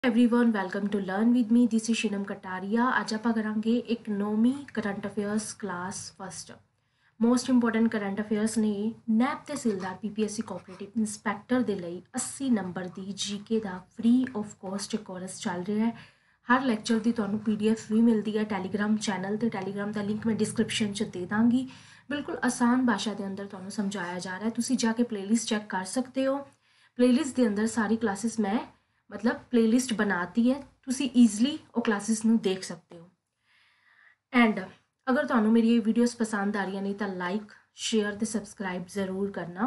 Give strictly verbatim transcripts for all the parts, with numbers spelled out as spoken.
Everyone welcome to learn with me this is Shinam Kataria. ਅੱਜ ਆਪਾਂ ਕਰਾਂਗੇ economy current affairs class first. Most important current affairs ਨੇ ਨੈਬ ਤਹਿਸੀਲਦਾਰ ਪੀਪੀਐਸਸੀ ਕੋਆਪਰੇਟਿਵ ਇੰਸਪੈਕਟਰ ਦੇ ਲਈ अस्सी ਨੰਬਰ ਦੀ ਜੀਕੇ ਦਾ ਫ੍ਰੀ ਆਫ ਕੋਸਟ ਕੋਰਸ ਚੱਲ ਰਿਹਾ ਹੈ। ਹਰ ਲੈਕਚਰ ਦੀ ਤੁਹਾਨੂੰ ਪੀਡੀਐਫ ਵੀ ਮਿਲਦੀ ਹੈ ਟੈਲੀਗ੍ਰਾਮ ਚੈਨਲ ਤੇ। ਟੈਲੀਗ੍ਰਾਮ ਦਾ ਲਿੰਕ ਮੈਂ ਡਿਸਕ੍ਰਿਪਸ਼ਨ 'ਚ ਦੇ ਦਾਂਗੀ। ਬਿਲਕੁਲ ਆਸਾਨ ਭਾਸ਼ਾ ਦੇ ਅੰਦਰ ਤੁਹਾਨੂੰ ਸਮਝਾਇਆ ਜਾ ਰਿਹਾ ਹੈ। ਤੁਸੀਂ ਜਾ ਕੇ ਪਲੇਲਿਸਟ ਚੈੱਕ ਕਰ ਸਕਦੇ ਹੋ। ਪਲੇਲਿਸਟ ਦੇ ਅੰਦਰ ਸਾਰੀ ਕਲਾਸਿਸ ਮੈਂ मतलब प्लेलिस्ट बनाती है, तुसी ईजली वो क्लासेस नू देख सकते हो। एंड अगर तुहानू मेरी ये वीडियोस पसंद आ रही नहीं तो लाइक शेयर ते सबसक्राइब ज़रूर करना।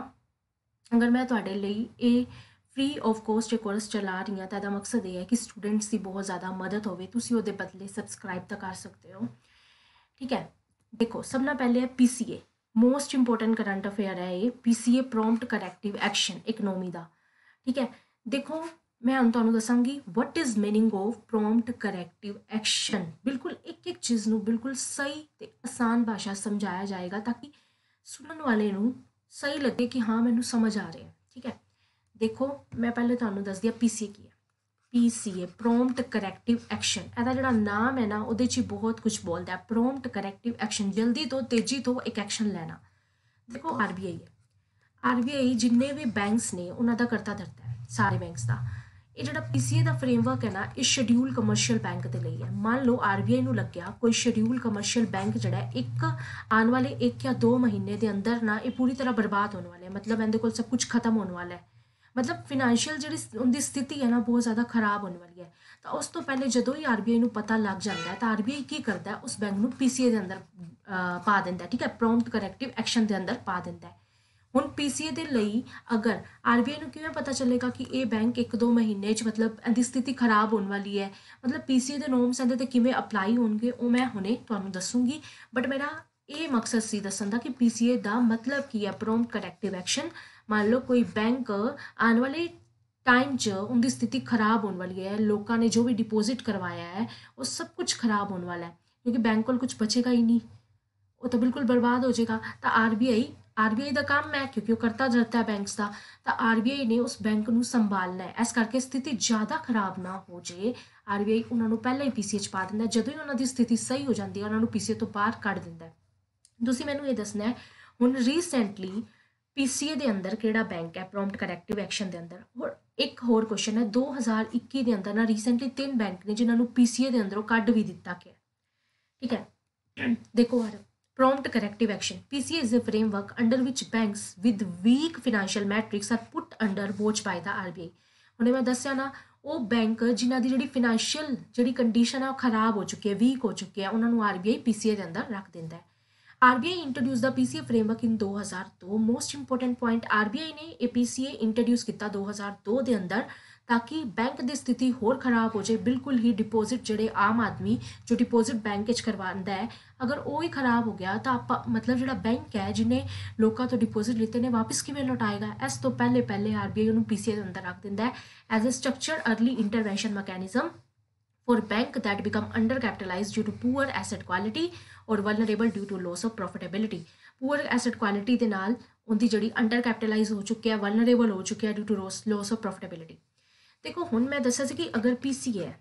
अगर मैं तुहाडे लई ये फ्री ऑफ कॉस्ट कोर्स चला रही हाँ तो इसका मकसद ये है कि स्टूडेंट्स की बहुत ज़्यादा मदद होवे, तुसी उहदे बदले सबसक्राइब तो कर सकते हो। ठीक है, देखो सब ना पहले है P C A, most important current affair है ये। P C A prompt corrective action economy का। ठीक है, देखो मैं हम तुहानू दसांगी what is meaning of prompt corrective action. बिल्कुल एक एक चीज़ नू बिल्कुल सही ते आसान भाषा समझाया जाएगा ताकि सुनने वाले नू सही लगे कि हाँ मैनू समझ आ रहे हैं। ठीक है, देखो मैं पहले तुहानू दस दिया पी सी ए की है। P C A prompt corrective action, ਇਹਦਾ ਜਿਹੜਾ ਨਾਮ है ना ਉਹਦੇ 'ਚ बहुत कुछ बोलता है। प्रॉम्प्ट करैक्टिव एक्शन, जल्दी तो तेजी तो एक एक्शन लेना। देखो आर बी आई है, आर बी आई जिन्ने भी बैंक्स ने उन्हों का करता धरता है, सारे बैंक्स का। ये जो पी सी ए का फ्रेमवर्क है ना, ये शेड्यूल कमर्शियल बैंक के लिए है। मान लो आर बी आई नू लग्या कोई शेड्यूल कमर्शियल बैंक जोड़ा एक आने वाले एक या दो महीने के अंदर ना ये पूरी तरह बर्बाद होने वाले है, मतलब इनके को सब कुछ खत्म होने वाला है, मतलब फिनांशियल जी उनकी स्थिति है ना बहुत ज़्यादा खराब होने वाली है। तो उस तो पहले जो ही आर बी आई नू पता लग जाता है तो आर बी आई की करता है, उस बैंक नू पी सी ए के अंदर पा देता है। ठीक है, प्रॉम्प्ट करैक्टिव एक्शन के अंदर पा देता है। ਹੁਣ पी सी ए ਦੇ ਲਈ अगर आर बी आई ਨੂੰ ਕਿਵੇਂ ਪਤਾ ਚੱਲੇਗਾ ਕਿ ਇਹ ਬੈਂਕ ਇੱਕ ਦੋ ਮਹੀਨੇ 'ਚ मतलब ਇਹਦੀ ਸਥਿਤੀ ਖਰਾਬ ਹੋਣ ਵਾਲੀ ਹੈ, मतलब पी सी ए ਦੇ ਨੋਰਮਸ ਇਹਦੇ 'ਤੇ ਕਿਵੇਂ ਅਪਲਾਈ ਹੋਣਗੇ ਉਹ ਮੈਂ ਹੁਣੇ ਤੁਹਾਨੂੰ ਦੱਸੂਗੀ। ਬਟ ਮੇਰਾ ਇਹ ਮਕਸਦ ਸੀ ਦੱਸਣ ਦਾ ਕਿ पी सी ए ਦਾ ਮਤਲਬ ਕੀ ਹੈ ਪ੍ਰੋਮਪਟ ਕਰੈਕਟਿਵ ਐਕਸ਼ਨ। ਮੰਨ ਲਓ ਕੋਈ ਬੈਂਕ ਆਉਣ ਵਾਲੇ टाइम च उनकी स्थिति खराब होने वाली है, लोगों ने जो भी डिपोजिट करवाया है वो सब कुछ खराब होने वाला है, क्योंकि बैंक को कुछ बचेगा ही नहीं, वो तो बिल्कुल बर्बाद हो जाएगा। तो R B I R B I का काम है, क्योंकि वो करता रहता है बैंक्स का, तो आर बी आई ने उस बैंक को संभालना है। इस करके स्थिति ज़्यादा खराब ना हो जाए, आर बी आई उन्होंने पहले ही पी सी ए पा दिंदा। जो ही उन्होंने स्थिति सही हो जाती है उन्होंने पी सी ए तो बाहर कढ़ दिंदा है। तुसीं मैनूं ये दसना है हुण रीसेंटली पी सी ए के अंदर किहड़ा बैंक है प्रॉम्प्ट करैक्टिव एक्शन के अंदर। और एक होर क्वेश्चन है, दो हज़ार इक्की के अंदर ना रीसेंटली तीन बैंक ने जिन्होंने पी सी ए के अंदरों कढ़ भी दिता गया। ठीक है, देखो यार prompt corrective action P C A is a framework under which banks with weak financial metrics are put under watch by the R B I. हुणे मैं दस्सिया ना वो बैंक जिन्हां दी जिहड़ी फिनांशियल जिहड़ी कंडीशन है खराब हो चुकी है, वीक हो चुकी है, उन्होंने R B I P C A के अंदर रख दिंदा है। R B I introduce the P C A framework in दो हज़ार दो। Most important point, R B I ने ये पी सी ए इंट्रोड्यूस किया दो हज़ार दो के अंदर ताकि बैंक की स्थिति होर खराब हो जाए। बिल्कुल ही डिपोजिट जोड़े आम आदमी जो डिपोजिट बैंक करवाता है अगर वो ही खराब हो गया तो आप मतलब जो बैंक है जिन्हें लोगों तो डिपोजिट लेते हैं वापस किमें लौटाएगा। इस तो पहले पहले आर बी आई उन्होंने पी सी ए के अंदर रख दिता है as a structured early intervention mechanism for bank that become undercapitalized due to poor asset quality or vulnerable due to loss of profitability। poor asset quality ਦੇ ਨਾਲ उनकी ਜਿਹੜੀ undercapitalize हो चुकी है, vulnerable हो चुकी है due to loss of profitability। देखो हुण मैं दस्सिया सी कि अगर पी सी ए है,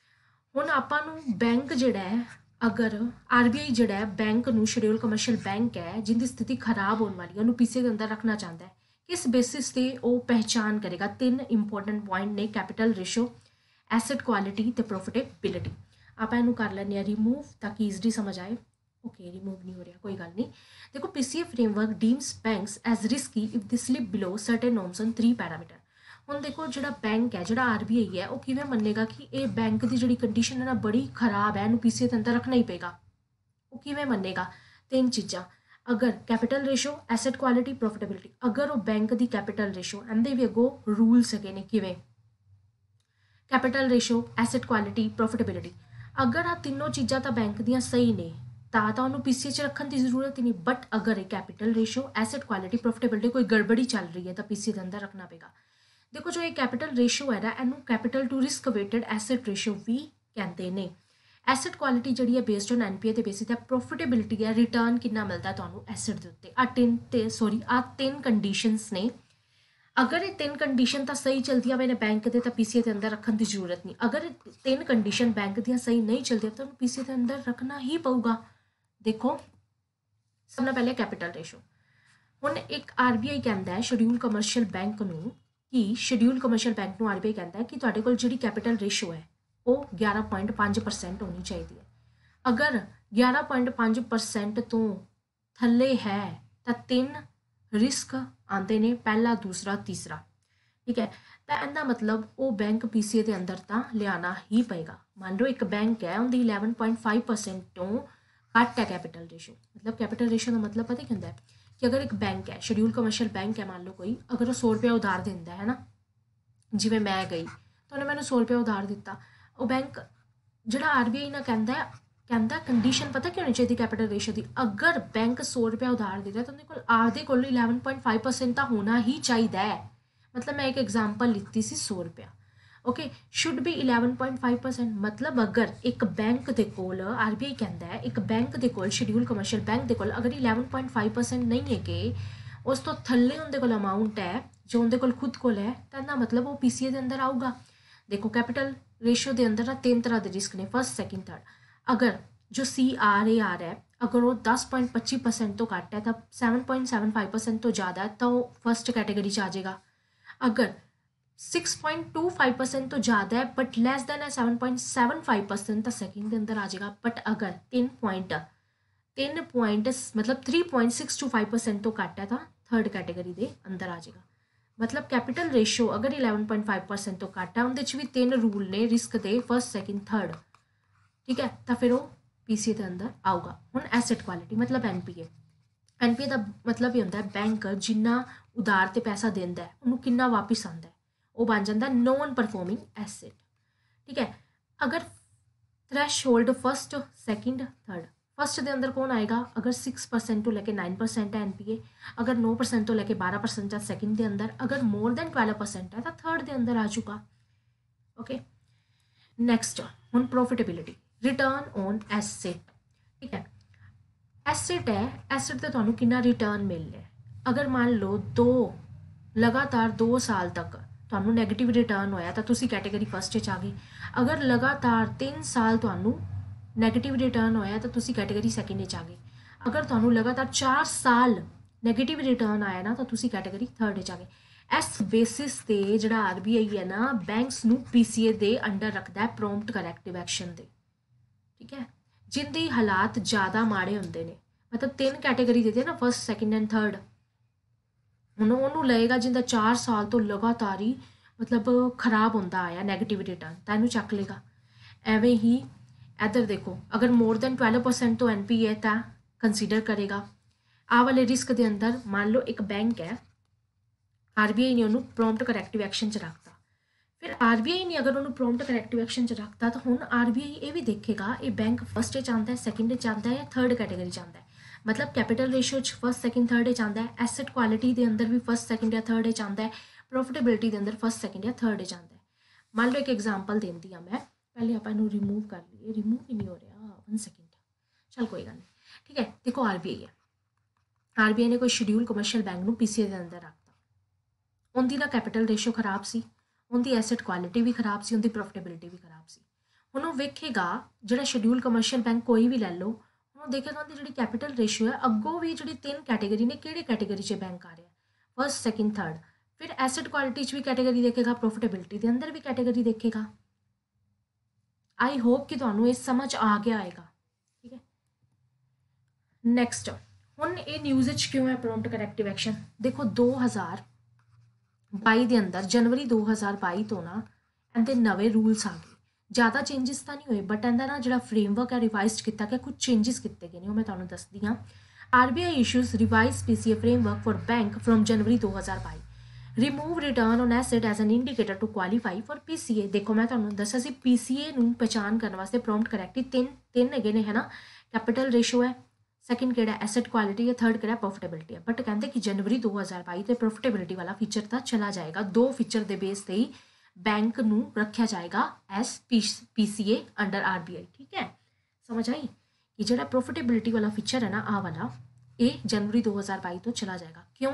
हुण आपां नूं बैंक जिहड़ा है अगर आर बी आई जिहड़ा है बैंक नूं शेड्यूल कमर्शियल बैंक है जिनकी स्थिति खराब होने वाली है उन्होंने पी सी ए के अंदर रखना चाहता है, किस बेसिस से वो पहचान करेगा। तीन इंपोर्टेंट पॉइंट ने, कैपिटल रेशो, एसेट क्वालिटी ते प्रॉफिटेबिलिटी। आप इनू कर लें रिमूव ताकि ईजली समझ आए। ओके रिमूव नहीं हो रहा, कोई गल नहीं। देखो P C A framework deems banks as risky if they slip below certain norms on three parameter. हुण देखो जो बैंक है जो आर बी आई है वो किवें मन्नेगा कि ये बैंक की जी कंडीशन है ना बड़ी खराब है, इनू पी सी ए के अंदर रखना ही पेगा। वो किवें मन्नेगा, तीन चीज़ां, अगर capital ratio, asset quality, profitability. अगर वो बैंक की कैपिटल रेशो इहदे भी अगों रूल्स है ने किवें capital ratio, asset quality, profitability. अगर आ तीनों चीज़ां तो बैंक दियां सही ने ਤਾਂ ਤਾਂ ਉਹਨੂੰ ਪੀ ਸੀ ਏ 'ਚ ਰੱਖਣ ਦੀ ਜ਼ਰੂਰਤ ਹੀ ਨਹੀਂ। बट अगर ਇਹ capital ratio, asset quality, profitability कोई गड़बड़ी चल रही है तो पी सी ए के अंदर रखना पेगा। देखो जो ये कैपिटल रेशो है ना इनू capital to risk weighted asset ratio भी कहते हैं। एसेट क्वालिटी जी है based on N P A के बेसिस है। प्रॉफिटेबिलिटी है रिटर्न कितना मिलता है तो एसेट के उत्ते। आ तीन ते सॉरी आ तीन कंडीशनस ने अगर ये तीन कंडीशन तो सही चलदियां वे ने बैंक के, तो पीसीए के अंदर रखने की जरूरत नहीं। अगर तीन कंडीशन बैंक दियां सही नहीं चलदियां तो पीसीए के अंदर रखना ही पऊगा। देखो सब पहले कैपिटल रेशो। हुण एक आरबीआई कहता है शेड्यूल कमर्शियल बैंक नूं कि शेड्यूल कमर्शियल बैंक नूं आरबीआई कहता है कि तुहाडे कोल जिहड़ी कैपिटल रेशो है वो ग्यारह पॉइंट पाँच परसेंट होनी चाहिए है। अगर ग्यारह पॉइंट पाँच परसेंट तो थले है तो तीन रिस्क आते ने, पहला दूसरा तीसरा, ठीक है। तो इहदा मतलब वो बैंक पीसीए के अंदर तो लियाना ही पेगा। मान लो एक बैंक है उनकी इलेवन पॉइंट फाइव परसेंट तो घट है कैपिटल रेशो। मतलब कैपिटल रेशो का मतलब पता क्या होता है कि अगर एक बैंक है शेड्यूल कमर्शियल बैंक है, मान लो कोई अगर वो सौ रुपया उधार देता है ना, जिमें मैं गई तो उन्हें मैंने सौ रुपया उधार दिता, वो बैंक जो आरबीआई ना कहता है कहता कंडीशन पता क्या होनी चाहिए कैपिटल रेशो की, अगर बैंक सौ रुपया उधार दे रहा है तो उन्हें को आपदे को इलेवन पॉइंट फाइव परसेंट तो होना ही चाहिए है। मतलब मैं एक एग्जाम्पल लिखती सी सौ रुपया, okay, should be eleven point five percent. मतलब अगर एक बैंक के कोल आरबीआई कहता है एक बैंक के कोल शेड्यूल कमर्शियल बैंक के कोल अगर इलेवन पॉइंट फाइव परसेंट नहीं है कि उस तो थले उनके कोल अमाउंट है जो उनके कोल खुद कोल है, तो इसका मतलब वो पीसीए के अंदर आऊगा। देखो कैपिटल रेशो के अंदर ना तीन तरह के रिस्क ने, फर्स्ट सैकेंड थर्ड। अगर जो सी आर ए आर है अगर वो दस पॉइंट पच्ची परसेंट तो घट है तो seven point seven five percent तो ज़्यादा है तो वो फर्स्ट कैटेगरी च आ जाएगा। अगर six point two five percent तो ज़्यादा है बट लैस दैन है seven point seven five percent तो सेकेंड के अंदर आ जाएगा। बट अगर तीन पॉइंट तीन पॉइंट मतलब three point six two five percent तो घट है तो थर्ड कैटेगरी के अंदर आ जाएगा। मतलब कैपिटल रेशो अगर इलेवन पॉइंट फाइव परसेंट तो घट है उनके भी तीन रूल ने रिस्क के फर्स्ट सैकेंड थर्ड, ठीक है, तो फिर वो पीसीए के अंदर आऊगा। हुण एसेट क्वालिटी मतलब एनपीए। एनपीए का मतलब ये होता है बैंक जिन्ना उधार ते पैसा देंदा है उन्होंने कितना वापस आता है, वो बन जाता है नॉन परफॉर्मिंग एसेट, ठीक है। अगर threshold first second third, first के अंदर कौन आएगा अगर सिक्स परसेंट तो लेके नाइन परसेंट है एनपीए, अगर नौ परसेंट तो लेके बारह परसेंट है सैकेंड के अंदर, अगर मोर देन ट्वेल्व परसेंट है तो थर्ड के अंदर आ चुका, ओके। नैक्सट हुण प्रॉफिटेबिलिटी रिटर्न ऑन एसेट, ठीक है। एसेट है एसेट तो तुहानूं कितना रिटर्न मिल रहा है। अगर मान लो दो लगातार दो साल तक तुहानूं नैगेटिव रिटर्न होया तो तुसी कैटेगरी फर्स्ट च आ गए। अगर लगातार तीन साल तुहानूं नैगेटिव रिटर्न होया तो तुसी कैटेगरी सैकेंड च आ गए। अगर तुहानूं लगातार चार साल नैगेटिव रिटर्न आया ना तो तुसी कैटेगरी थर्ड च आ गए। इस बेसिस ते जिहड़ा आरबीआई है ना बैंक्स नूं पीसीए दे अंडर रखता है प्रॉम्प्ट करैक्टिव एक्शन दे, ठीक है, जिंदे हालात ज़्यादा माड़े होंदे ने। मतलब तीन कैटेगरी देते ना फर्स्ट सैकेंड एंड थर्ड, उन्होंने लेगा जिंदा चार साल तो लगातार ही मतलब खराब होता आया नैगेटिव रिटर्न तो इनू चक लेगा। एवें ही इधर देखो अगर मोर देन ट्वेल्व परसेंट तो एन पी है तो कंसीडर करेगा। आ वाले रिस्क के अंदर मान लो एक बैंक है आरबीआई ने उन्होंने प्रॉम्प्ट करैक्टिव एक्शन च रखता, फिर आरबीआई ने अगर उन्होंने प्रॉम्प्ट करैक्टिव एक्शन च रखता तो हुण आरबीआई ये भी देखेगा ये बैंक फर्स्ट च आंदा है सैकेंड च आंदा है या थर्ड कैटेगरी च आंदा है। मतलब capital ratio first second third च आंदा है, एसेट क्वालिटी के अंदर भी फर्स्ट सैकेंड या थर्ड च आंदा है, प्रॉफिटेबिलिटी के अंदर फर्स्ट सैकेंड या थर्ड च आंदा है। मान लो एक एग्जाम्पल देती हाँ मैं, पहले आप इन्हू रिमूव कर लीए, रिमूव ही नहीं हो रहा, वन सैकेंड, चल कोई गल नहीं, ठीक है। देखो आरबीआई है, आरबीआई ने कोई शेड्यूल कमर्शियल बैंक नूं पीसीए के अंदर रखता, उनकी ना कैपिटल रेशो खराब सी, उनकी एसेट क्वालिटी भी खराब सी, उनकी प्रॉफिटेबिलिटी भी खराब सी। हुण वो वेखेगा जिहड़ा शेड्यूल कमर्शियल बैंक कोई भी लै लो, उन्होंने देखेगा उनकी जिहड़ी कैपिटल रेशो है अगों भी जिहड़ी तीन कैटेगरी ने किहड़ी कैटेगरी च बैंक आ रहा है फर्स्ट सैकेंड थर्ड, फिर एसेट क्वालिटी च भी कैटेगरी देखेगा, प्रॉफिटेबिलिटी के अंदर भी कैटेगरी देखेगा। आई होप कि तुहानूं ये समझ आ गया आएगा, ठीक है। नैक्सट हुण ये न्यूज़ च क्यों है प्रॉम्प्ट करैक्टिव एक्शन। देखो दो हज़ार बाई के अंदर जनवरी दो हज़ार बाई तो ना इहदे नवे रूल्स आ गए, ज़्यादा चेंजिस तो नहीं हुए बट इहदा ना जिहड़ा फ्रेमवर्क है रिवाइज किया गया, कुछ चेंजिस किए गए ने, मैं तुहानूं दसदी हाँ। RBI issues revise PCA framework for bank from जनवरी दो हज़ार बाई, remove return on asset as an indicator to qualify for PCA. देखो मैं तुहानूं दस्सिया सी पीसीए नूं पहचान करने वास्ते प्रॉम्प्ट करैक्टिव तीन तीन हैगे ने, है ना, कैपिटल रेशो है, सैकेंड केड़ा एसेट क्वालिटी है, थर्ड केड़ा प्रॉफिटेबिलिटी है। बट कहते कि जनवरी दो हज़ार बाई तो प्रॉफिटेबिलिटी वाला फीचर तो चला जाएगा, दो फीचर के बेस से ही बैंक नूं रखा जाएगा एस पीसीए अंडर आरबीआई, ठीक है। समझ आई कि जो प्रॉफिटेबिलिटी वाला फीचर है ना आ वाला ये जनवरी दो हज़ार बाई तो चला जाएगा। क्यों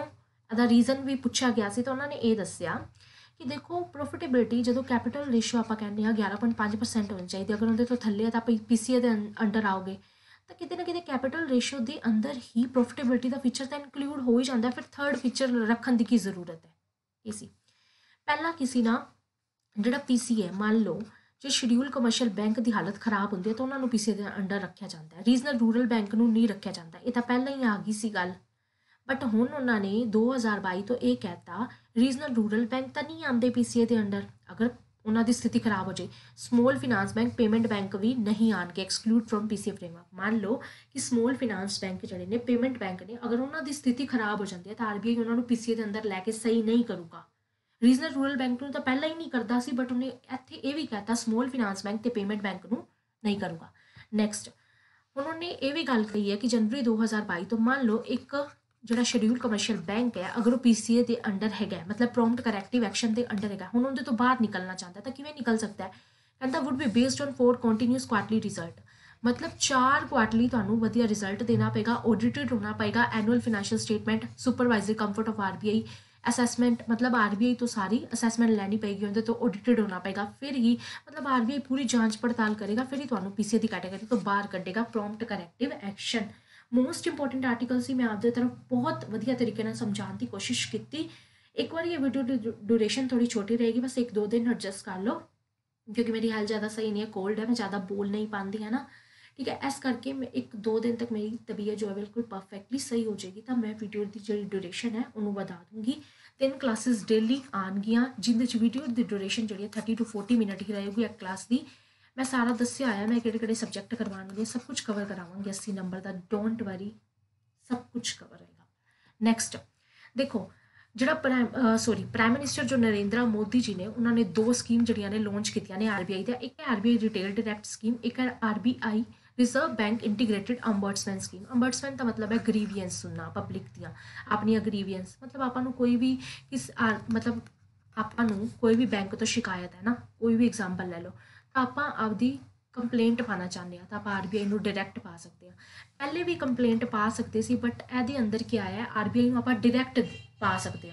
ਇਹਦਾ ਰੀਜ਼ਨ ਵੀ ਪੁੱਛਿਆ ਗਿਆ ਸੀ ਤਾਂ ਉਹਨਾਂ ਨੇ ਇਹ ਦੱਸਿਆ ਕਿ ਦੇਖੋ ਪ੍ਰੋਫਿਟੇਬਿਲਿਟੀ ਜਦੋਂ ਕੈਪੀਟਲ ਰੇਸ਼ੀਓ ਆਪਾਂ ਕਹਿੰਦੇ ਹਾਂ ਗਿਆਰਾਂ ਪੁਆਇੰਟ ਪੰਜ ਪਰਸੈਂਟ ਹੋਣੀ ਚਾਹੀਦੀ, ਅਗਰ ਉਹਦੇ ਤੋਂ ਥੱਲੇ ਆ ਤਾਂ ਆਪਾਂ ਪੀ ਸੀ ਏ ਦੇ ਅੰਡਰ ਆਓਗੇ ਤਾਂ ਕਿਤੇ ਨਾ ਕਿਤੇ ਕੈਪੀਟਲ ਰੇਸ਼ੀਓ ਦੇ ਅੰਦਰ ਹੀ ਪ੍ਰੋਫਿਟੇਬਿਲਿਟੀ ਦਾ ਫੀਚਰ ਤਾਂ ਇਨਕਲੂਡ ਹੋ ਹੀ ਜਾਂਦਾ, ਫਿਰ ਥਰਡ ਫੀਚਰ ਰੱਖਣ ਦੀ ਕੀ ਜ਼ਰੂਰਤ ਹੈ। ਇਹ ਸੀ ਪਹਿਲਾ ਕਿਸੇ ਨਾ ਜਿਹੜਾ ਪੀ ਸੀ ਏ, ਮੰਨ ਲਓ ਜੇ ਸ਼ਡਿਊਲ ਕਮਰਸ਼ੀਅਲ ਬੈਂਕ ਦੀ ਹਾਲਤ ਖਰਾਬ ਹੁੰਦੀ ਹੈ ਤਾਂ ਉਹਨਾਂ ਨੂੰ ਪੀ ਸੀ ਏ ਦੇ ਅੰਡਰ ਰੱਖਿਆ ਜਾਂਦਾ ਹੈ, ਰੀਜਨਲ ਰੂਰਲ ਬੈਂਕ ਨੂੰ ਨਹੀਂ ਰੱਖਿਆ ਜਾਂਦਾ। ਇਹ ਤਾਂ ਪਹਿਲਾਂ ਹੀ ਆ ਗਈ ਸੀ ਗੱਲ, ਬਟ ਹੁਣ ਉਹਨਾਂ ਨੇ ਦੋ ਹਜ਼ਾਰ ਬਾਈ ਤੋਂ ਇਹ ਕਹਿਤਾ ਰੀਜਨਲ ਰੂਰਲ ਬੈਂਕ ਤਾਂ ਨਹੀਂ ਆਉਂਦੇ ਪੀ ਸੀ ਏ ਦੇ ਅੰਡਰ ਅਗਰ ਉਹਨਾਂ ਦੀ ਸਥਿਤੀ ਖਰਾਬ ਹੋ ਜਾਏ। Small finance bank, payment bank ਵੀ ਨਹੀਂ ਆਣਗੇ exclude from P C A framework. ਮੰਨ ਲਓ ਕਿ ਸਮੋਲ ਫਿਨਾਂਸ ਬੈਂਕ ਜਿਹੜੇ ਨੇ, ਪੇਮੈਂਟ ਬੈਂਕ ਨੇ, ਅਗਰ ਉਹਨਾਂ ਦੀ ਸਥਿਤੀ ਖਰਾਬ ਹੋ ਜਾਂਦੀ ਹੈ ਤਾਂ ਆਰ ਬੀ ਆਈ ਉਹਨਾਂ ਨੂੰ ਪੀ ਸੀ ਏ ਦੇ ਅੰਦਰ ਲੈ ਕੇ ਸਹੀ ਨਹੀਂ ਕਰੂਗਾ। ਰੀਜਨਲ ਰੂਰਲ ਬੈਂਕ ਨੂੰ ਤਾਂ ਪਹਿਲਾਂ ਹੀ ਨਹੀਂ ਕਰਦਾ ਸੀ, ਬਟ ਉਹਨੇ ਇੱਥੇ ਇਹ ਵੀ ਕਹਿਤਾ ਸਮੋਲ ਫਿਨਾਂਸ ਬੈਂਕ ਤੇ ਪੇਮੈਂਟ ਬੈਂਕ ਨੂੰ ਨਹੀਂ ਕਰੂਗਾ। ਨੈਕਸਟ ਹੁਣ ਉਹਨੇ ਇਹ ਵੀ ਗੱਲ ਕਹੀ ਹੈ ਕਿ ਜਨਵਰੀ ਦੋ ਹਜ਼ਾਰ ਬਾਈ ਤੋਂ ਮੰਨ ਲਓ ਇੱਕ ਜਿਹੜਾ ਸ਼ਡਿਊਲ ਕਮਰਸ਼ੀਅਲ ਬੈਂਕ ਹੈ ਅਗਰ ਉਹ ਪੀ ਸੀ ਏ ਦੇ ਅੰਡਰ ਹੈਗਾ, ਮਤਲਬ ਪ੍ਰੋਮਪਟ ਕਰੈਕਟਿਵ ਐਕਸ਼ਨ ਦੇ ਅੰਡਰ ਹੈਗਾ, ਹੁਣ ਉਹਦੇ ਤੋਂ ਬਾਹਰ ਨਿਕਲਣਾ ਚਾਹੁੰਦਾ ਤਾਂ ਕਿਵੇਂ ਨਿਕਲ ਸਕਦਾ ਹੈ? ਕਹਿੰਦਾ would be based on four continuous quarterly result, ਮਤਲਬ ਚਾਰ ਕੁਆਰਟਰਲੀ ਤੁਹਾਨੂੰ ਵਧੀਆ ਰਿਜ਼ਲਟ ਦੇਣਾ ਪਏਗਾ, ਆਡਿਟਡ ਹੋਣਾ ਪਏਗਾ, annual financial statement, supervisory comfort of R B I assessment, ਮਤਲਬ ਆਰ ਬੀ ਆਈ ਤੋਂ ਸਾਰੀ ਅਸੈਸਮੈਂਟ ਲੈਣੀ ਪਏਗੀ, ਉਹਦੇ ਤੋਂ ਆਡਿਟਡ ਹੋਣਾ ਪਏਗਾ, ਫਿਰ ਹੀ ਮਤਲਬ ਆਰ ਬੀ ਆਈ ਪੂਰੀ ਜਾਂਚ ਪੜਤਾਲ ਕਰੇਗਾ, ਫਿਰ ਹੀ ਤੁਹਾਨੂੰ ਪੀ ਸੀ ਏ ਦੀ ਕੈਟਾਗਰੀ ਤੋਂ ਬਾਹਰ ਕੱਢੇਗਾ। Prompt corrective action most important article ਸੀ, ਮੈਂ ਆਪਦੇ ਤਰਫ ਬਹੁਤ ਵਧੀਆ ਤਰੀਕੇ ਨਾਲ ਸਮਝਾਉਣ ਦੀ ਕੋਸ਼ਿਸ਼ ਕੀਤੀ। ਇੱਕ ਵਾਰੀ ਇਹ ਵੀਡੀਓ ਦੀ ਡਿਊਰੇਸ਼ਨ ਥੋੜੀ ਛੋਟੀ ਰਹੇਗੀ, ਬਸ ਇੱਕ ਦੋ ਦਿਨ ਐਡਜਸਟ ਕਰ ਲਓ ਕਿਉਂਕਿ ਮੇਰੀ ਹਾਲ ਜ਼ਿਆਦਾ ਸਹੀ ਨਹੀਂ ਹੈ, ਕੋਲਡ ਹੈ, ਮੈਂ ਜ਼ਿਆਦਾ ਬੋਲ ਨਹੀਂ ਪਾਉਂਦੀ ਹੈ ਨਾ, ਠੀਕ ਹੈ। ਇਸ ਕਰਕੇ ਮੈਂ ਇੱਕ ਦੋ ਦਿਨ ਤੱਕ ਮੇਰੀ ਤਬੀਅਤ ਜੋ ਹੈ ਬਿਲਕੁਲ ਪਰਫੈਕਟਲੀ ਸਹੀ ਹੋ ਜਾਏਗੀ ਤਾਂ ਮੈਂ ਵੀਡੀਓ ਦੀ ਜਿਹੜੀ ਡਿਊਰੇਸ਼ਨ ਹੈ ਉਹਨੂੰ ਵਧਾ ਦੂੰਗੀ। ਤਿੰਨ ਕਲਾਸਿਸ ਡੇਲੀ ਆਉਣਗੀਆਂ ਜਿਹਦੇ 'ਚ ਵੀਡੀਓ ਦੀ ਡਿਊਰੇਸ਼ਨ ਜਿਹੜੀ ਹੈ ਥਰਟੀ ਟੂ ਫੋਰਟੀ ਮਿੰਟ ਹੀ ਰਹੇਗੀ ਇੱਕ ਕਲਾਸ ਦੀ। ਮੈਂ ਸਾਰਾ ਦੱਸਿਆ ਹੋਇਆ ਮੈਂ ਕਿਹੜੇ ਕਿਹੜੇ ਸਬਜੈਕਟ ਕਰਵਾਉਣਗੇ, ਸਭ ਕੁਝ ਕਵਰ ਕਰਾਵਾਂਗੀ अस्सी ਨੰਬਰ ਦਾ, ਡੋਂਟ ਵਰੀ, ਸਭ ਕੁਝ ਕਵਰ ਹੋਏਗਾ। ਨੈਕਸਟ ਦੇਖੋ ਜਿਹੜਾ ਪ੍ਰਾਈਮ ਸੋਰੀ ਪ੍ਰਾਈਮ ਮਿਨਿਸਟਰ ਜੋ ਨਰਿੰਦਰ ਮੋਦੀ ਜੀ ਨੇ, ਉਹਨਾਂ ਨੇ ਦੋ ਸਕੀਮ ਜਿਹੜੀਆਂ ਨੇ ਲਾਂਚ ਕੀਤੀਆਂ ਨੇ ਆਰ ਬੀ ਆਈ ਦਾ, ਇੱਕ ਹੈ R B I retail direct scheme, ਇੱਕ ਹੈ R B I Reserve Bank integrated ombudsman scheme. Ombudsman ਦਾ ਮਤਲਬ ਹੈ ਗਰੀਵੀਐਂਸ ਸੁਣਨਾ, ਪਬਲਿਕ ਦੀਆਂ ਆਪਣੀਆਂ ਗਰੀਵੀਐਂਸ, ਮਤਲਬ ਆਪਾਂ ਨੂੰ ਕੋਈ ਵੀ ਕਿਸ ਮਤਲਬ ਆਪਾਂ ਨੂੰ ਕੋਈ ਵੀ ਬੈਂਕ ਤੋਂ ਸ਼ਿਕਾਇਤ ਹੈ ਨਾ, ਕੋਈ ਵੀ ਐਗਜ਼ਾਮਪਲ ਲੈ ਲਓ ਤਾਂ ਆਪਾਂ ਆਪਦੀ ਕੰਪਲੇਂਟ ਪਾਉਣਾ ਚਾਹੁੰਦੇ ਹਾਂ ਤਾਂ ਆਪਾਂ ਆਰ ਬੀ ਆਈ ਨੂੰ ਡਾਇਰੈਕਟ ਪਾ ਸਕਦੇ ਹਾਂ। ਪਹਿਲੇ ਵੀ ਕੰਪਲੇਂਟ ਪਾ ਸਕਦੇ ਸੀ ਬਟ ਇਹਦੇ ਅੰਦਰ ਕੀ ਆਇਆ, ਆਰ ਬੀ ਆਈ ਨੂੰ ਆਪਾਂ ਡਾਇਰੈਕਟ ਪਾ ਸਕਦੇ ਹਾਂ।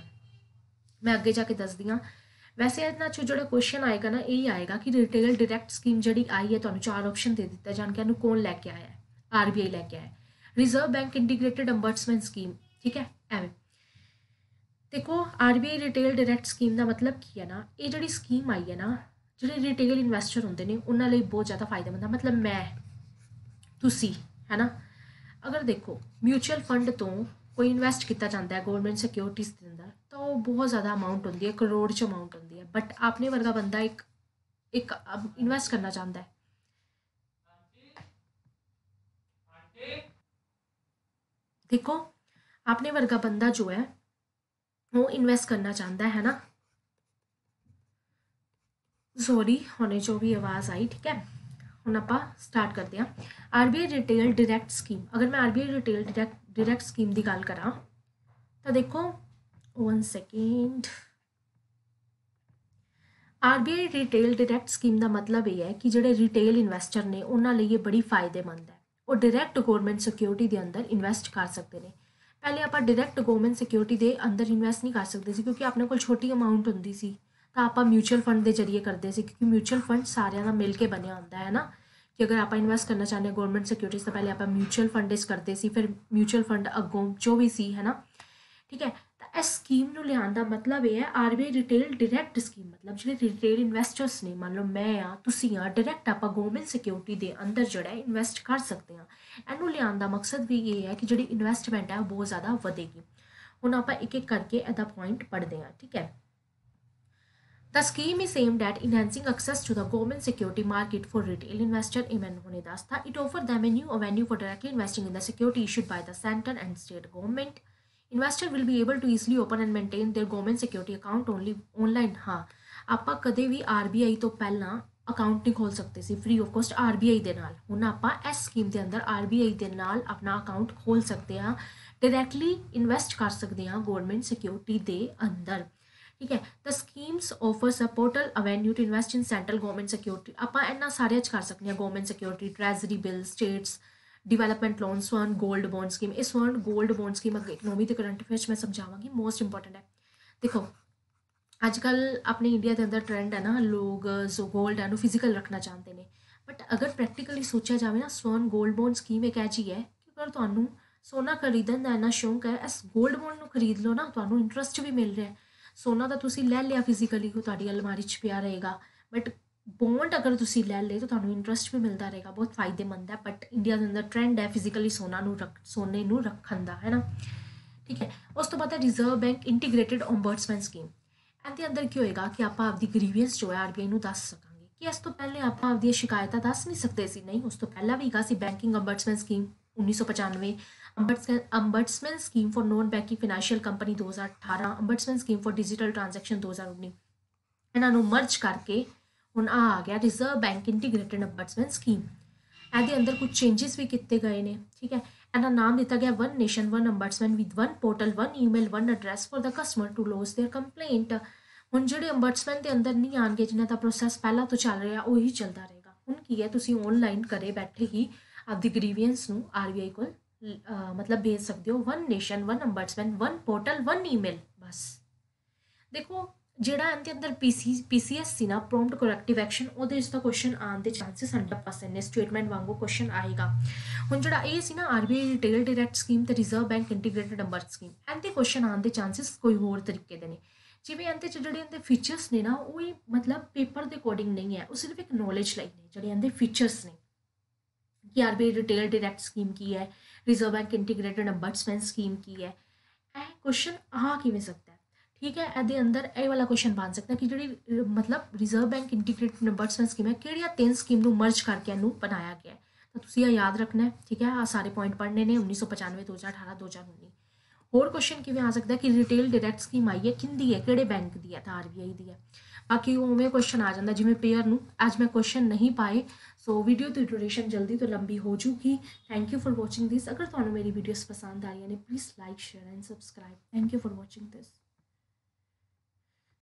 ਮੈਂ ਅੱਗੇ ਜਾ ਕੇ ਦੱਸਦੀ ਹਾਂ। ਵੈਸੇ ਇਹਨਾਂ 'ਚੋਂ ਜਿਹੜਾ ਕੁਐਸਚਨ ਆਏਗਾ ਨਾ ਇਹ ਆਏਗਾ ਕਿ ਰਿਟੇਲ ਡਾਇਰੈਕਟ ਸਕੀਮ ਜਿਹੜੀ ਆਈ ਹੈ, ਤੁਹਾਨੂੰ ਚਾਰ ਆਪਸ਼ਨ ਦੇ ਦਿੱਤਾ ਜਾਣ ਕੇ ਇਹਨੂੰ ਕੌਣ ਲੈ ਕੇ ਆਇਆ ਹੈ, ਆਰ ਬੀ ਆਈ ਲੈ ਕੇ ਆਇਆ। Reserve Bank integrated ombudsman scheme, ਠੀਕ ਹੈ, ਐਵੇਂ ਦੇਖੋ R B I retail direct scheme ਦਾ ਮਤਲਬ ਕੀ ਹੈ ਨਾ, ਇਹ ਜਿਹੜੀ ਸਕੀਮ ਆਈ ਹੈ ਨਾ, ਜਿਹੜੇ ਰਿਟੇਲ ਇਨਵੈਸਟਰ ਹੁੰਦੇ ਨੇ ਉਹਨਾਂ ਲਈ ਬਹੁਤ ਜ਼ਿਆਦਾ ਫਾਇਦੇਮੰਦ ਹੈ। ਮਤਲਬ ਮੈਂ ਤੁਸੀਂ ਹੈ ਨਾ, ਅਗਰ ਦੇਖੋ ਮਿਊਚੁਅਲ ਫੰਡ ਤੋਂ ਕੋਈ ਇਨਵੈਸਟ ਕੀਤਾ ਜਾਂਦਾ ਹੈ ਗਵਰਨਮੈਂਟ ਸਿਕਿਉਰਿਟੀਜ਼ ਦੇ ਅੰਦਰ ਤਾਂ ਉਹ ਬਹੁਤ ਜ਼ਿਆਦਾ ਅਮਾਊਂਟ ਹੁੰਦੀ ਹੈ, ਕਰੋੜ 'ਚ ਅਮਾਊਂਟ ਹੁੰਦੀ ਹੈ, ਬਟ ਆਪਣੇ ਵਰਗਾ ਬੰਦਾ ਇੱਕ ਇੱਕ ਇਨਵੈਸਟ ਕਰਨਾ ਚਾਹੁੰਦਾ ਹੈ, ਦੇਖੋ ਆਪਣੇ ਵਰਗਾ ਬੰਦਾ ਜੋ ਹੈ ਉਹ ਇਨਵੈਸਟ ਕਰਨਾ ਚਾਹੁੰਦਾ ਹੈ ਨਾ, ਸੌਰੀ ਹੁਣੇ ਜੋ ਵੀ ਆਵਾਜ਼ ਆਈ, ਠੀਕ ਹੈ। ਹੁਣ ਆਪਾਂ ਸਟਾਰਟ ਕਰਦੇ ਹਾਂ। R B I retail direct scheme, ਅਗਰ ਮੈਂ R B I retail direct direct scheme ਦੀ ਗੱਲ ਕਰਾਂ ਤਾਂ ਦੇਖੋ one second, R B I retail direct scheme का मतलब यह है कि जोड़े रिटेल इन्वैसटर ने उन्होंने लिए बड़ी फायदेमंद है, वो डायरैक्ट गवर्नमेंट सिक्योरिटी के अंदर इन्वैसट कर सकते हैं। पहले आप डायरैक्ट गवर्नमेंट सिक्योरिटी के अंदर इन्वैसट नहीं कर सकते सी क्योंकि अपने को छोटी अमाउंट होंगी सी, तो आप म्यूचुअल फंड के जरिए करते सी क्योंकि म्यूचुअल फंड सारे का मिल के बनया होंगे है ना, कि अगर आप इन्वैसट करना चाहते हैं गवर्नमेंट सिक्योरिटीज़ तो पहले आप म्यूचुअल फंड करते सी, फिर म्यूचुअल फंड अगों जो भी सी है ना, ठीक है। तो इस स्कीम को लियान का मतलब यह है R B I retail direct scheme, मतलब जो रिटेल इन्वैसटर्स ने, मान लो मैं हाँ तुसी हाँ, डायरैक्ट आप गवर्नमेंट सिक्योरिटी के अंदर जो है इन्वैसट कर सकते हैं। इनू लियान का मकसद भी ये है कि जी इन्वैसटमेंट है बहुत ज़्यादा बढ़ेगी। हुण आप एक एक करके इहदा पॉइंट पढ़ते हैं, ठीक है। The scheme is aimed at enhancing access to the government security market for retail investor. इमन होने दास्ता it offer them a new avenue for directly investing in the security issued by the center and state government. Investor will be able to easily open and maintain their government security account only online। हाँ ਆਪਾਂ ਕਦੇ ਵੀ R B I ਤੋਂ ਪਹਿਲਾਂ account ਨਹੀਂ ਖੋਲ ਸਕਦੇ ਸੀ free of cost R B I ਦੇ ਨਾਲ। ਹੁਣ ਆਪਾਂ ਇਸ ਸਕੀਮ ਦੇ ਅੰਦਰ ਆਰ ਬੀ ਆਈ ਦੇ ਨਾਲ ਆਪਣਾ ਅਕਾਊਂਟ ਖੋਲ ਸਕਦੇ ਹਾਂ, ਡਾਇਰੈਕਟਲੀ ਇਨਵੈਸਟ ਕਰ ਸਕਦੇ ਹਾਂ ਗਵਰਨਮੈਂਟ ਸਿਕਿਉਰਿਟੀ ਦੇ ਅੰਦਰ, ठीक है। The schemes offers a portal avenue to invest in central government security. आप इन्ना सारे कर सकते हैं government security, treasury bill, states development loan, स्वर्ण गोल्ड बॉन्ड स्कीम। ये स्वर्ण गोल्ड बॉन्ड स्कीम अगे इकनॉमी के करंट अफेयर्स मैं समझावांगी, मोस्ट इंपॉर्टेंट है। देखो अजकल अपने इंडिया के अंदर ट्रेंड है ना, लोग जो गोल्ड है फिजिकल रखना चाहते हैं, बट अगर प्रैक्टिकली सोचा जाए ना, स्वर्ण गोल्ड बॉन्ड स्कीम एक ऐसी है कि अगर तुहानू सोना खरीदण का इन्ना शौक है, इस गोल्ड बॉन्ड को खरीद लो ना, तुहानू इंटरस्ट भी मिल रहा है। सोना तो तुसी लै लिया फिजिकली, वो तुहाडी अलमारी च पिया रहेगा, बट बॉन्ड अगर तुसी लै ले तो तुहानू इंटरस्ट भी मिलता रहेगा, बहुत फायदेमंद है। बट इंडिया के अंदर ट्रेंड है फिजिकली सोना नू रख सोने नू रखण दा, है ना, ठीक है। उस तो बाद है Reserve Bank integrated ombudsman scheme. ਇਹਦੇ ਅੰਦਰ ਕੀ ਹੋਏਗਾ ਕਿ ਆਪਾਂ ਆਪਦੀ ਗ੍ਰੀਵੈਂਸ ਜੋ ਹੈ ਆਰਬੀਆਈ ਨੂੰ ਦੱਸ ਸਕਾਂਗੇ ਕਿ ਇਸ ਤੋਂ ਪਹਿਲੇ ਆਪਾਂ ਆਪਦੀਆਂ ਸ਼ਿਕਾਇਤਾਂ ਦੱਸ ਨਹੀਂ ਸਕਦੇ ਸੀ, ਨਹੀਂ, ਉਸ ਤੋਂ ਪਹਿਲਾਂ ਵੀ ਹੈਗਾ ਸੀ ਬੈਂਕਿੰਗ ਅੰਬਰਟਸਮੈਨ ਸਕੀਮ ਉੱਨੀ ਸੌ ਪਚਾਨਵੇਂ, ombudsman ombudsman scheme for non banking financial company दो हज़ार अठारह, ombudsman scheme for digital transaction दो हज़ार उन्नीस। ਇਹਨਾਂ ਨੂੰ ਮਰਜ ਕਰਕੇ ਹੁਣ ਆ ਆ ਗਿਆ reserve bank integrated ombudsman scheme. ਇਹਦੇ ਅੰਦਰ ਕੁਝ ਚੇਂजेस ਵੀ ਕੀਤੇ ਗਏ ਨੇ, ਠੀਕ ਹੈ। ਇਹਦਾ ਨਾਮ ਦਿੱਤਾ ਗਿਆ one nation one ombudsman with one portal one email one address for the customer to lodge their complaint. ਹੁਣ ਜਿਹੜੇ ਅੰਬਰਟਸਮੈਨ ਦੇ ਅੰਦਰ ਨਹੀਂ ਆਣਗੇ, ਜਿਨ੍ਹਾਂ ਦਾ ਪ੍ਰੋਸੈਸ ਪਹਿਲਾਂ ਤੋਂ ਚੱਲ ਰਿਹਾ ਉਹੀ ਚੱਲਦਾ ਰਹੇਗਾ। ਹੁਣ ਕੀ ਹੈ, ਤੁਸੀਂ ਆਨਲਾਈਨ ਘਰੇ ਬੈਠੇ ਹੀ ਆਪਦੀ ਗ੍ਰੀਵੈਂਸ ਨੂੰ ਆਰਬੀਆਈ ਕੋਲ ਮਤਲਬ ਭੇਜ ਸਕਦੇ ਹੋ। One nation one ombudsman one portal one email. बस देखो ਜਿਹੜਾ ਇਹਦੇ ਅੰਦਰ ਪੀਸੀ ਪੀਸੀਐਸ ਸੀ ਨਾ, ਪ੍ਰੋਮਪਟ ਕਰੈਕਟਿਵ ਐਕਸ਼ਨ, ਉਹਦੇ ਵਿੱਚ ਤਾਂ ਕੁਐਸਚਨ ਆਉਣ ਦੇ ਚਾਂਸਸ हंड्रेड परसेंट ਨੇ, ਸਟੇਟਮੈਂਟ ਵਾਂਗੂ ਕੁਐਸਚਨ ਆਏਗਾ। ਹੁਣ ਜਿਹੜਾ ਇਹ ਸੀ ਨਾ ਆਰਬੀਆਈ ਰਿਟੇਲ ਡਾਇਰੈਕਟ ਸਕੀਮ ਤੇ ਰਿਜ਼ਰਵ ਬੈਂਕ ਇੰਟੀਗ੍ਰੇਟਡ ਅੰਬਰਟ ਸਕੀਮ, ਇਹਦੇ ਕੁਐਸਚਨ ਆਉਣ ਦੇ ਚਾਂਸਸ ਕੋਈ ਹੋਰ ਤਰੀਕੇ ਦੇ ਨੇ। ਜਿਵੇਂ ਇਹਦੇ 'ਚ ਜਿਹੜੇ ਇਹਦੇ ਫੀਚਰਸ ਨੇ ਨਾ, ਉਹ ਹੀ ਮਤਲਬ ਪੇਪਰ ਦੇ ਅਕੋਰਡਿੰਗ ਨਹੀਂ ਹੈ, ਉਹ ਸਿਰਫ ਇੱਕ ਨੌਲੇਜ ਲਈ ਨੇ। ਜਿਹੜੇ ਇਹਦੇ ਫੀਚਰਸ ਨੇ ਕਿ ਆਰਬੀਆਈ ਰਿਟੇਲ ਡਾਇਰੈਕਟ ਸਕੀਮ ਕੀ ਹੈ, reserve bank integrated ombudsman scheme ਕੀ ਹੈ, ਇਹ ਕੁਐਸਚਨ ਆ ਕਿਵੇਂ ਸਕਦਾ ਹੈ, ਠੀਕ ਹੈ। ਇਹਦੇ ਅੰਦਰ ਇਹ ਵਾਲਾ ਕੁਐਸਚਨ ਬਣ ਸਕਦਾ ਕਿ ਜਿਹੜੀ ਮਤਲਬ reserve bank integrated ombudsman scheme ਹੈ, ਕਿਹੜੀਆਂ ਤਿੰਨ ਸਕੀਮ ਨੂੰ ਮਰਜ ਕਰਕੇ ਇਹਨੂੰ ਬਣਾਇਆ ਗਿਆ ਹੈ। ਤਾਂ ਤੁਸੀਂ ਇਹ ਯਾਦ ਰੱਖਣਾ ਹੈ, ਠੀਕ ਹੈ। ਆ ਸਾਰੇ ਪੁਆਇੰਟ ਪੜ੍ਹਨੇ ਨੇ, ਉੱਨੀ ਸੌ ਪਚਾਨਵੇਂ दो हज़ार अठारह दो हज़ार उन्नीस। ਹੋਰ ਕੁਐਸਚਨ ਕਿਵੇਂ ਆ ਸਕਦਾ ਕਿ ਰਿਟੇਲ ਡਾਇਰੈਕਟ ਸਕੀਮ ਆਈ ਹੈ, ਕਿੰਦੀ ਹੈ, ਕਿਹੜੇ ਬੈਂਕ ਦੀ ਹੈ, ਤਾਂ ਆਰਬੀਆਈ ਦੀ ਹੈ। ਬਾਕੀ ਉਵੇਂ ਕੁਐਸਚਨ ਆ ਜਾਂਦਾ ਜਿਵੇਂ ਪੇਅਰ ਨੂੰ। ਅੱਜ ਮੈਂ ਕੁਐਸਚਨ ਨਹੀਂ ਪਾਏ, ਸੋ ਵੀਡੀਓ ਦੀ ਡਿਊਰੇਸ਼ਨ ਜਲਦੀ ਤੋਂ ਲੰਬੀ ਹੋ ਜੂਗੀ। Thank you for watching this. ਅਗਰ ਤੁਹਾਨੂੰ ਮੇਰੀ ਵੀਡੀਓਜ਼ ਪਸੰਦ ਆ ਰਹੀਆਂ ਨੇ, please like share and subscribe. Thank you for watching this.